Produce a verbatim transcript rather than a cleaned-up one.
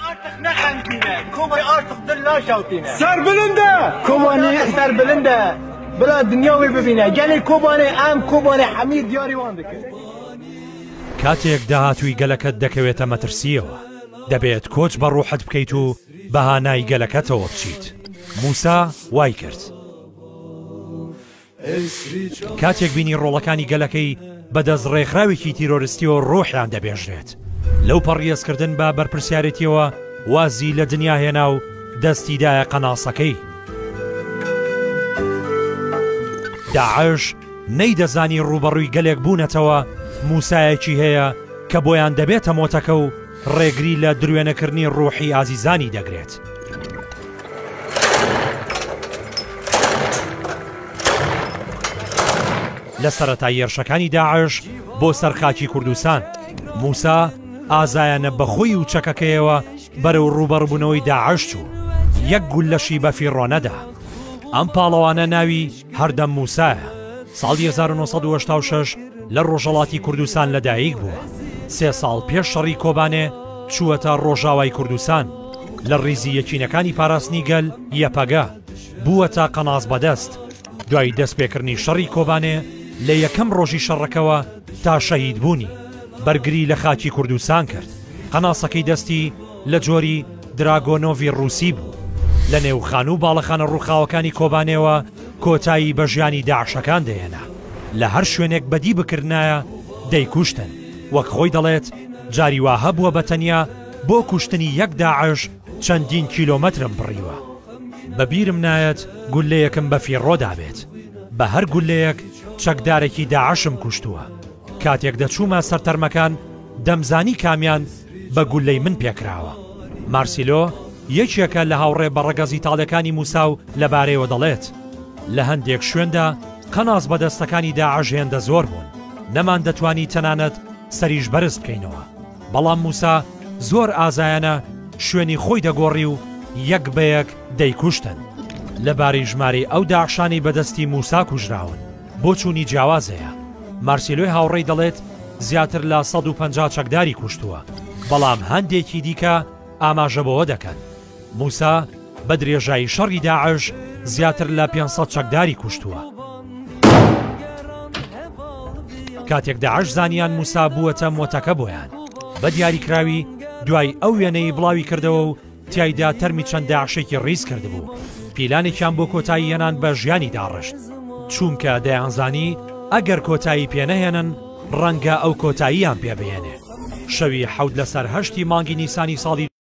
Artık ne hemdine, Kobay artık dilla şavtine. Serbilinde, Kobani serbilinde. Bıra dünya ve bebine. Gelin Kobani, em Kobani Hamid diyari vandık. کاتێک داهاتووی گەلەکەت دەکەوێتە مەترسیەوە دەبێت کۆچ بە ڕوحت بکەیت و بەهانای گەلەکەتەوە بچیت. موسا وای کرد. کاتێک بینی ڕۆڵەکانی گەلەکەی بەدەست ڕێکخراوێکی تیرۆریستیەوە ڕۆحیان دەبێژرێت. لەو پەڕیێزکردن بە بەرپرسیارەتیەوە وازی لە دنیا هێنا و دەستیدایە قەناسەکەی. داعش نەیدەزانی ڕوبەڕووی گەلێک بوونەتەوە موسایەکی هەیە کە بۆیان دەبێتە مۆتەکە و ڕێگری لە درێنەکردنی ڕوحی ئازیزانی دەگرێت. لە سەرەتای هێرشەکانی داعش بۆ سەرخاکی کوردستان موسا ئازایانە بەخۆی و چەکەکەیەوە بەرەو ڕوبەڕبوونەوەی داعش چوو. یەک گول لەشی بە فیڕۆنەدا. ئەم پاڵەوانە ناوی هەردەم موسایە. ساڵی هەزار و نۆسەد و هەشتا و شەش لە ڕۆژهەڵاتی کوردستان لەدایک بووە. سێ ساڵ پێش شەڕی کۆبانێ چووەتە ڕۆژاوای کوردستان. لە ڕیزی یەکینەکانی پاراستنی گەل یەپەگە بووەتە قەناس بەدەست. دوای دەستپێکردنی شەڕی کۆبانێ لە یەکەم ڕۆژی شەڕەکەوە تا شەهید بوونی بەرگری لە خاکی کوردستان کرد. قەناسەکەی دەستی لە جۆری دراگۆنۆڤی ڕووسی بوو. لە نێوخان و باڵەخانە ڕووخاوەکانی کۆبانێەوە کۆتایی بە ژیانی داعشەکان دەهێنا. لە هەر شوێنێک بەدی بکردایە دەیکوشتن. وەک خۆی دەڵێت جاری وا هەبووە بەتەنیا بۆ کوشتنی یەک داعش چەندین کیلۆمەترم بڕیوە. بەبیرم نایەت گولەیەکم بە فیڕۆدا بێت. بە هەر گولەیەک چەکدارێکی داعشم کوشتووە. کاتێک دەچوومە سەرتەرمەکان دەمزانی کامیان بە گولەی من پێکراوە. مارسیلۆ یەکێکە لە هاوڕێ بە ڕەگەزی تاڵەکانی موسا و لەبارەیەوە دەڵێت لە هەندێک شوێندا قەناس بەدەستەکانی داعش هێندە زۆر بوون. نەمان دەتوانی تەنانەت سەریش بەرز بکەینەوە. بەڵام موسا زۆر ئازایانە شوێنی خۆی دەگۆڕی و یەک بەیەک دەیکوشتن. لەبارەی ژمارەی ئەو داعشانی بەدەستی موسا کوژراون بۆ چوونی جیاوازەیە. مارسیلۆی هاوڕێی دەڵێت زیاتر لە سەد و پەنجا چەکداری کوشتووە. بەڵام هەندێکی دیکە ئاماژە بەوە دەکەن. موسا بە درێژایی شەڕی داعش زیاتر لە پێنج سەد چەکداری کوشتووە. کاتێک داعش زانیان موسا بووەتە مۆتەکە بۆیان بە دیاریکراوی دوای ئەو وێنەی بڵاوی کردەوە و تیایدا تەرمی چەند داعشێکی ڕیز کردبوو. پیلانێکیان بۆ کۆتایی هێنان بە ژیانی داڕشت. چونکە دەیانزانی ئەگەر کۆتایی پێنەهێنن ڕەنگە ئەو کۆتاییان پێبهێنێ. شەوی حەوت لەسەر هەشتی مانگی نیسانی ساڵی